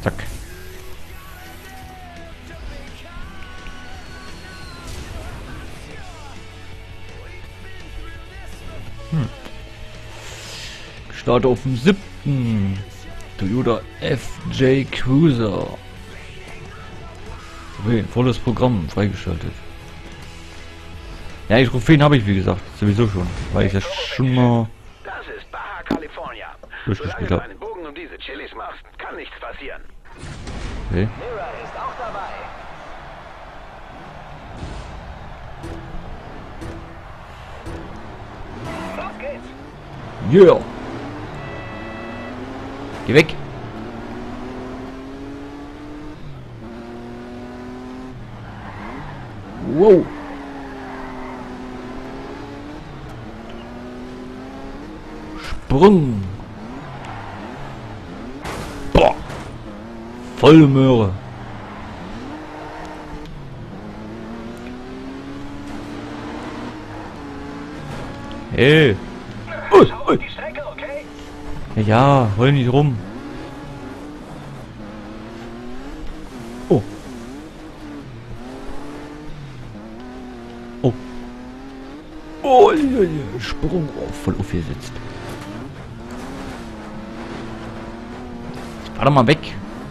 Zack. Start auf dem 7. Toyota FJ Cruiser. Okay, volles Programm freigeschaltet. Ja, die Trophäen habe ich wie gesagt sowieso schon, weil ich das schon mal Das ist Baja California. durchgespielt Solange du habe. einen Bogen um diese Chilis machst, kann nichts passieren. Okay. Mira ist auch dabei. Los geht's. Yeah. Geh weg. Wow. Sprung. Boah. Volle Möhre. Hey. Ui, Schau ui. auf die Strecke, okay? Ja, heul nicht rum. Oh. Oh. Oh, ja, Sprung. Oh, voll aufgesetzt. Fahr doch mal weg.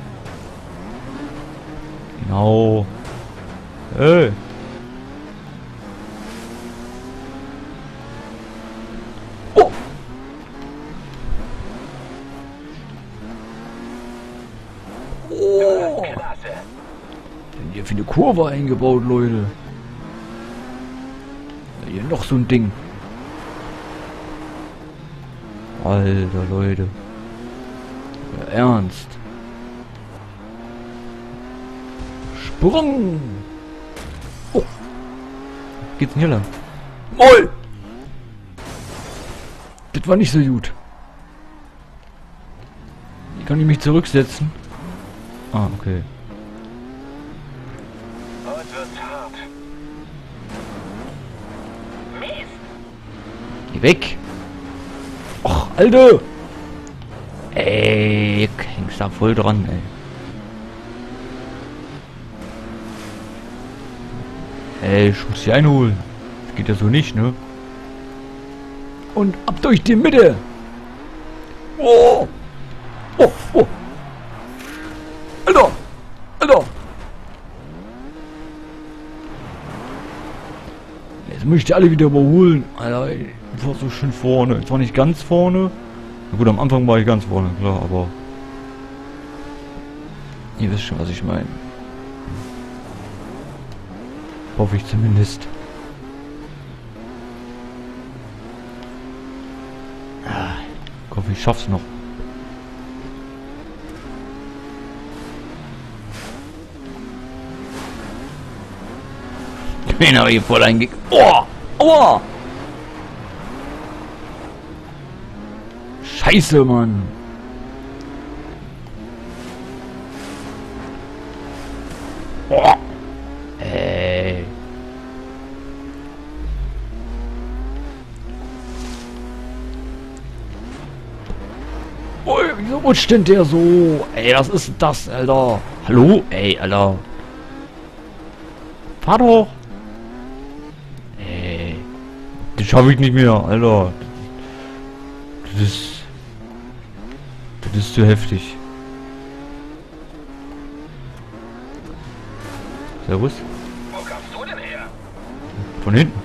Genau. Hey. Oh. Oh. Klasse. Denn hier für eine Kurve eingebaut, Leute. Hier noch so ein Ding. Alter, Leute. Ja, ernst. Sprung. Oh. Geht's denn hier lang? Moll. Das war nicht so gut. Hier kann ich mich zurücksetzen. Ah, okay. Heute wird's hart. Mist. Geh weg! Och, Alter! Ey, hängst da voll dran, ey. Ey, ich muss sie einholen. Das geht ja so nicht, ne? Und ab durch die Mitte! Oh! Oh, oh! Alter! Alter! Jetzt muss ich die alle wieder überholen. Alter, ich war so schön vorne. Zwar nicht ganz vorne. Na gut, am Anfang war ich ganz vorne, klar, aber... Ihr wisst schon, was ich meine. Hoffe ich zumindest. Ich hoffe, ich schaff's noch. Den habe ich voll einge... Oh! Oh! Scheiße, Mann! Oh! Ey! Oh, wieso rutscht denn der so? Ey, was ist das, Alter? Hallo? Ey, Alter. Fahr doch! Das schaffe ich nicht mehr, Alter. Das ist zu heftig. Servus. Wo kommst du denn her? Von hinten.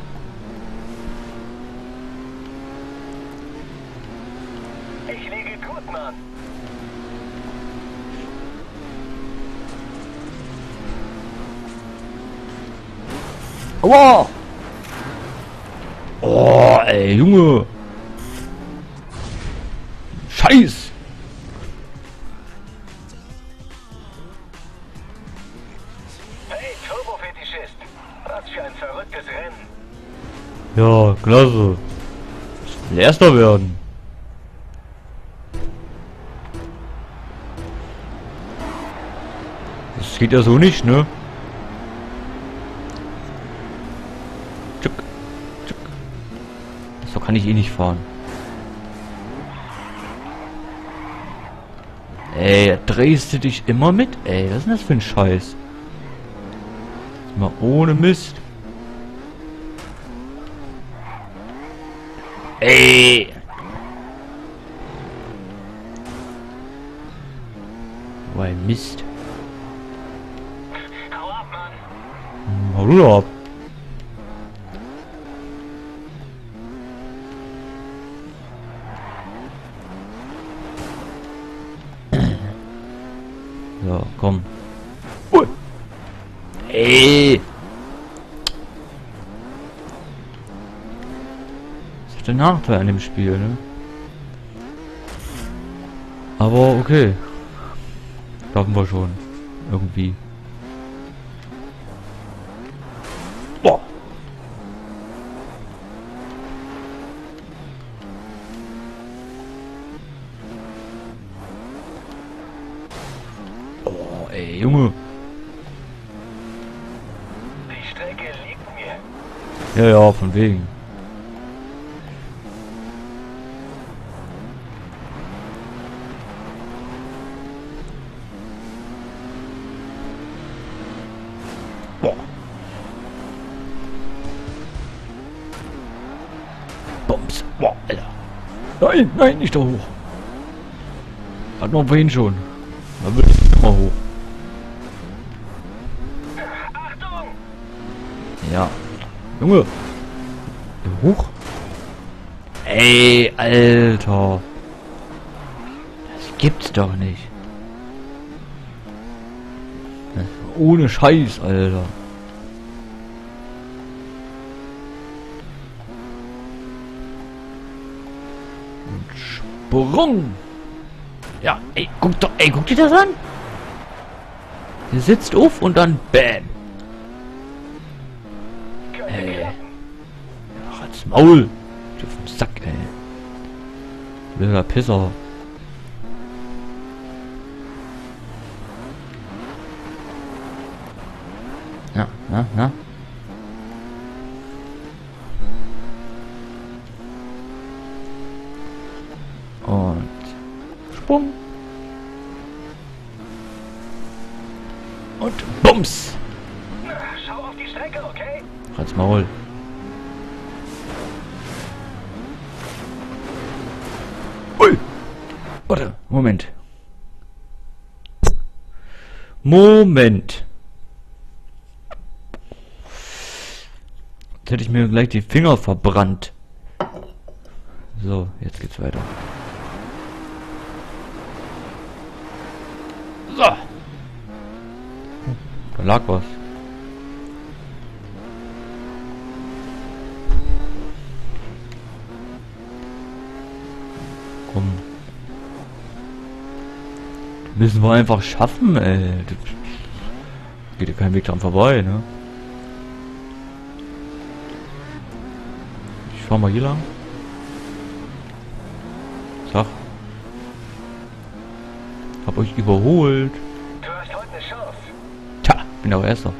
Ich liege gut, Mann. Aua! Oh, ey, Junge! Scheiß! Hey, Turbo-Fetischist. Was für ein verrücktes Rennen. Ja, klasse. Ich will Erster werden. Das geht ja so nicht, ne? Tschuck, tschuck. So kann ich eh nicht fahren. Ey, drehst du dich immer mit? Ey, was ist denn das für ein Scheiß? Mal ohne Mist. Ey! Oh, ein Mist. Hau ab, Mann. Hau du ab. So, komm. Ui. Ey! Das hat den Nachteil an dem Spiel, ne? Aber okay. Schaffen wir schon. Irgendwie. Boah. Oh, ey, Junge. Die Strecke liegt mir. Ja, von wegen. Boah. Bums. Boah, Alter. Nein, nein, nicht da hoch. Hat noch vorhin schon. Da wird es immer hoch. Achtung! Ja. Junge. Hoch. Ey, Alter. Das gibt's doch nicht. Das ist ohne Scheiß, Alter. Und Sprung. Ja, ey, guck dir das an. Der sitzt auf und dann bam. Könnte klappen. Ach, als Maul. Du auf den Sack, ey. Blöder Pisser. Ja, na. Und Sprung. Und Bums. Na, schau auf die Strecke, okay? Als Maul. Ui. Warte, Moment. Jetzt hätte ich mir gleich die Finger verbrannt. So, jetzt geht's weiter. So. Da lag was. Komm. Müssen wir einfach schaffen, ey. Geht ja kein Weg dran vorbei, ne? Ich fahr mal hier lang. Sag. Hab euch überholt. Du hast heute eine Chance. Tja, bin auch Erster.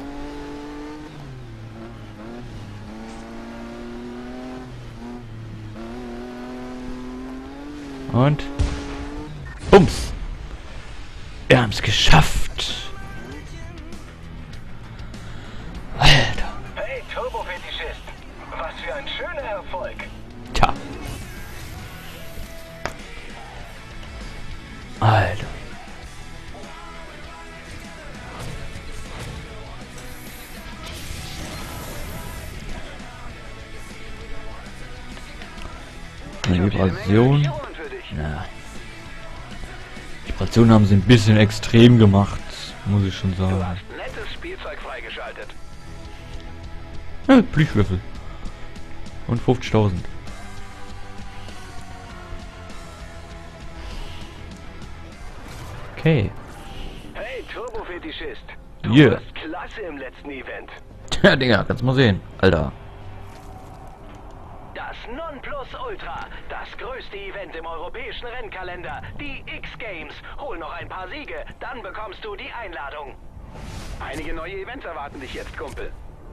Und Bums. Wir haben es geschafft. Alter. Hey, Turbofetischist. Was für ein schöner Erfolg. Tja. Alter. Die Vibration. Ja. Die Vibration haben sie ein bisschen extrem gemacht, muss ich schon sagen. Du hast nettes Spielzeug freigeschaltet. Ja, Plüschwürfel. Und 50.000. Okay. Hey, Turbofetischist. Du Yeah. warst klasse im letzten Event. Tja, Digga, kannst mal sehen. Alter. Das Nonplusultra, das größte Event im europäischen Rennkalender, die X-Games. Hol noch ein paar Siege, dann bekommst du die Einladung. Einige neue Events erwarten dich jetzt, Kumpel.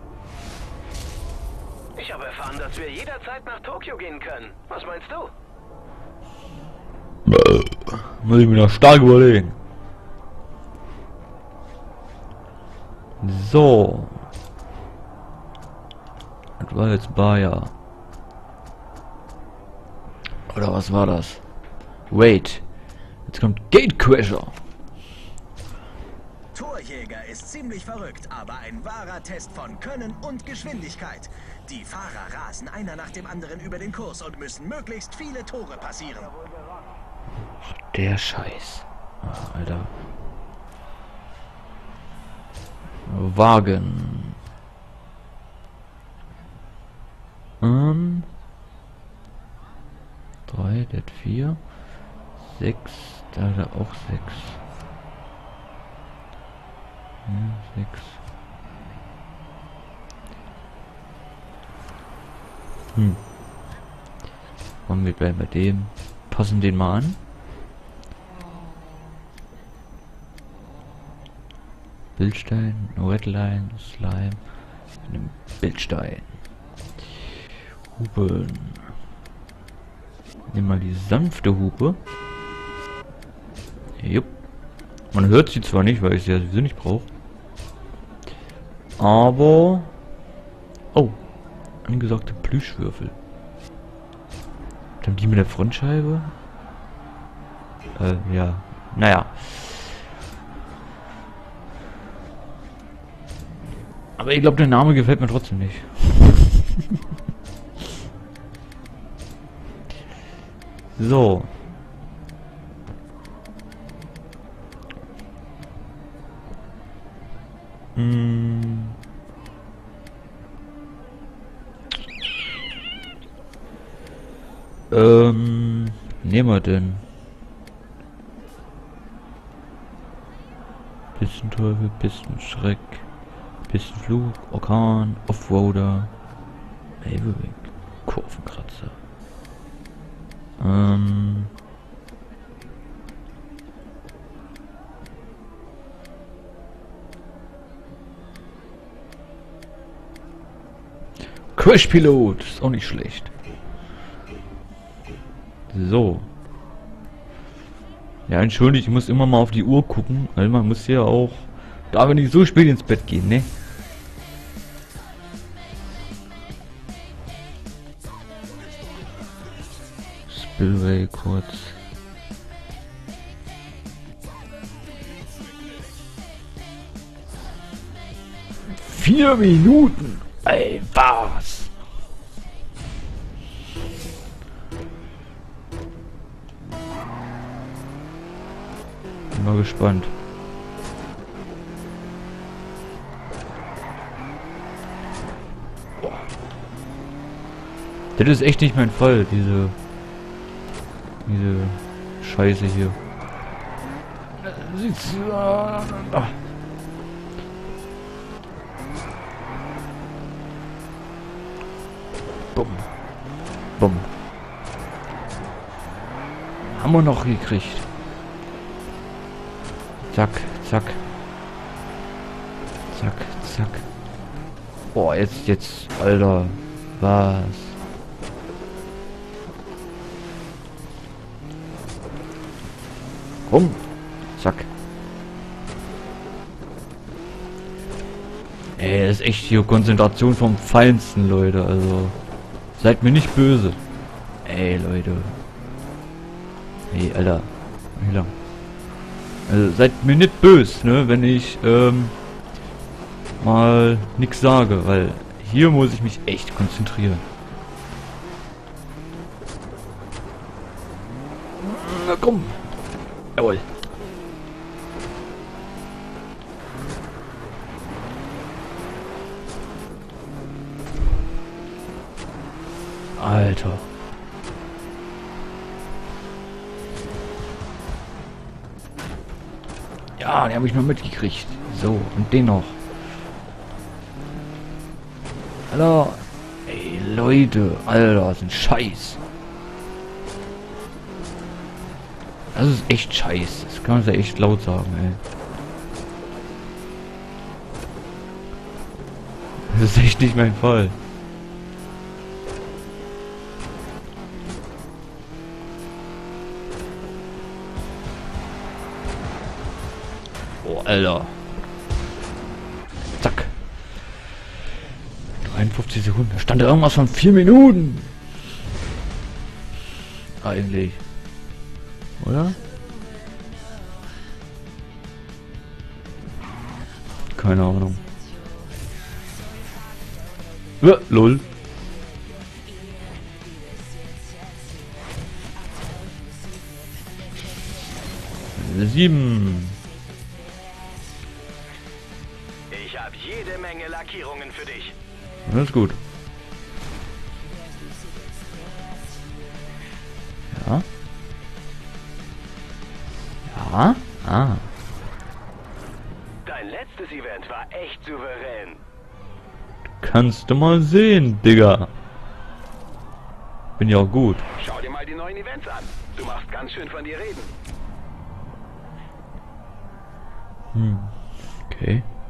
Ich habe erfahren, dass wir jederzeit nach Tokio gehen können. Was meinst du? Muss ich mir noch stark überlegen. So. Das war jetzt Bayer. Oder was war das? Wait. Jetzt kommt Gatecrasher. Torjäger ist ziemlich verrückt, aber ein wahrer Test von Können und Geschwindigkeit. Die Fahrer rasen einer nach dem anderen über den Kurs und müssen möglichst viele Tore passieren. Ach, der Scheiß. Ach, Alter. Wagen. 3, der hat 4. 6, da hat er auch 6. 6. Kommen wir bleiben bei dem. Passen den mal an. Bildstein, Redline, Slime, einem Bildstein. Hupen. Nehmen mal die sanfte Hupe. Jupp. Man hört sie zwar nicht, weil ich sie ja sowieso nicht brauche. Aber... Oh. Angesagte Plüschwürfel. Dann die mit der Frontscheibe? Ja. Naja. Aber ich glaube, der Name gefällt mir trotzdem nicht. So. Nehmen wir denn? Pistenteufel, Pistenschreck, Pistenflug, Orkan, Offroader, Maverick, Kurvenkratzer. Crash Pilot ist auch nicht schlecht. So. Ja, entschuldigt, ich muss immer mal auf die Uhr gucken, weil man muss ja auch, darf nicht so spät ins Bett gehen, ne? Spillway kurz. Vier Minuten! Ey, was? Bin mal gespannt. Das ist echt nicht mein Fall, diese Scheiße hier. Bumm. Bumm. Haben wir noch gekriegt. Zack, zack. Zack, zack. Boah, jetzt, Alter. Was? Rum. Zack. Ey, das ist echt hier Konzentration vom Feinsten, Leute. Also, seid mir nicht böse. Ey, Leute. Hey, Alter. Wie lang? Also, seid mir nicht böse, ne, wenn ich, mal nix sage, weil hier muss ich mich echt konzentrieren. Na komm. Jawohl. Alter. Ja, den habe ich noch mitgekriegt. So, und den noch. Alter. Ey, Leute. Alter, das ist ein Scheiß. Das ist echt Scheiß. Das kann man ja echt laut sagen, ey. Das ist echt nicht mein Fall. Oh, Alter. Zack. 53 Sekunden. Da stand da irgendwas von 4 Minuten. Eigentlich. Oder? Keine Ahnung. Lol. 7. Ich habe jede Menge Lackierungen für dich. Das ist gut. Ja. Ja. Ah. Dein letztes Event war echt souverän. Kannst du mal sehen, Digga. Bin ja auch gut. Schau dir mal die neuen Events an. Du machst ganz schön von dir reden. Okay.